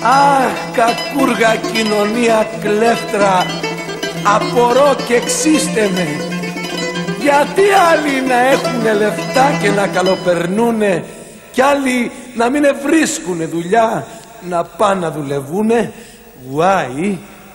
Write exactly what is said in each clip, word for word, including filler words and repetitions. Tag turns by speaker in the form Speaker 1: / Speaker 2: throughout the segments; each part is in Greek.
Speaker 1: Αχ, κακούργα κοινωνία κλέφτρα, απορώ και εξήστε με. Γιατί άλλοι να έχουνε λεφτά και να καλοπερνούνε κι άλλοι να μην βρίσκουνε δουλειά, να πάνε να δουλευούνε. Why?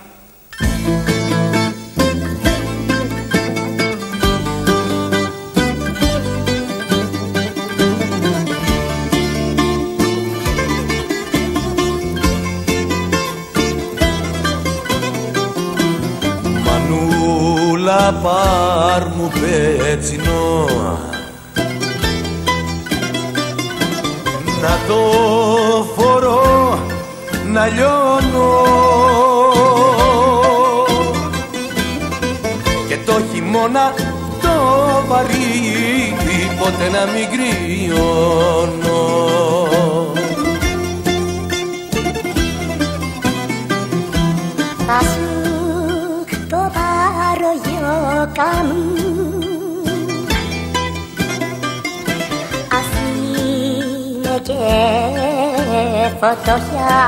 Speaker 1: Μανούλα, πάρ' μου πέτσινο να το φορώ να λιώνω και το χειμώνα το βαρύ ποτέ να μην κρυώνω.
Speaker 2: Θα σου το πάρω γιώκα μου, ας είναι και φωτοχιά,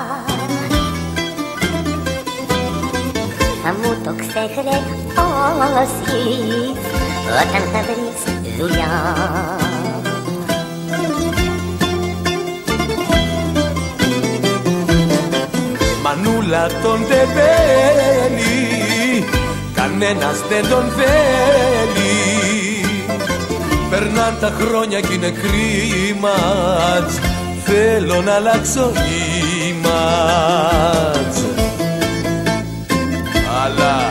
Speaker 2: θα μου το ξεχρεώσεις όταν θα βρεις δουλειά.
Speaker 1: Μανούλα τον τεπέλη, κανένας δεν τον θέλει. Περνάν τα χρόνια κι είναι κρίμα, θέλω να αλλάξω image. Αλλά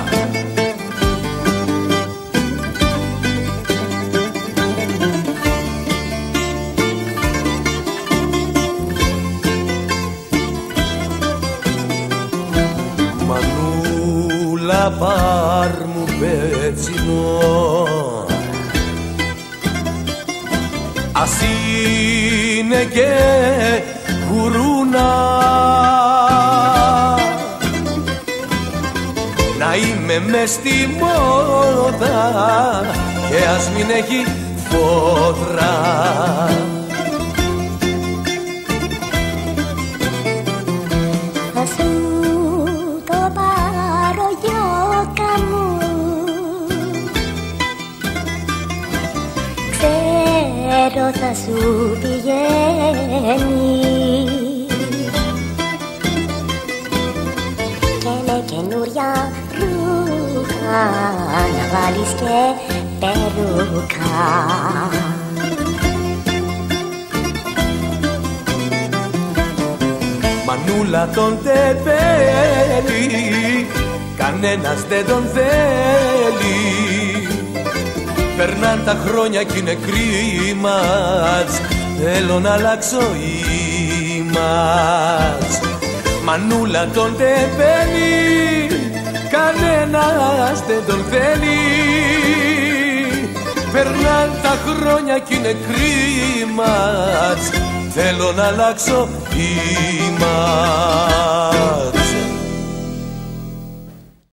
Speaker 1: Μανούλα, πάρ' μου πέτσινο, ας είναι και κουρούνα, να είμαι μες στη μόδα και ας μην έχει φόδρα.
Speaker 2: Θα σου το πάρω γιώκα μου, ξέρω θα σου πηγαίνει και με καινούρια ρούχα να βάλεις και περούκα.
Speaker 1: Μανούλα τον τεπέλη, κανένας δεν τον θέλει. Περνάν τα χρόνια κι είναι κρίμα, θέλω να αλλάξω image. Μανούλα τον τεπέλη, κανένας δεν τον θέλει. Περνάν τα χρόνια κι είναι κρίμα, θέλω να αλλάξω image.